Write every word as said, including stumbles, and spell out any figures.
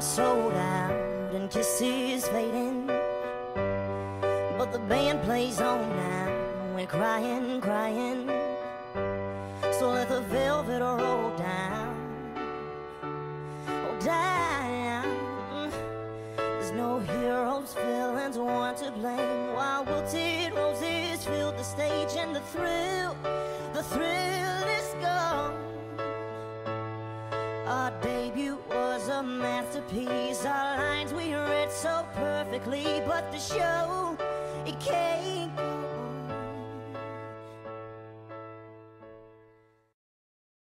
sold out and kisses fading, but the band plays on now. We're crying, crying, so let the velvet roll down, roll down. There's no heroes, villains, one to blame, while wilted roses fill the stage, and the thrill, the thrill is gone. Our debut was a masterpiece, our lines we read so perfectly, but the show, it can't